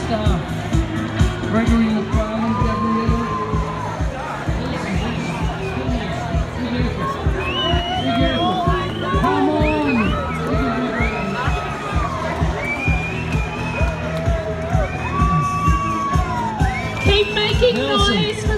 staff. Gregory McFarlane, Gabrielle. Come on! Keep making Nelson. noise.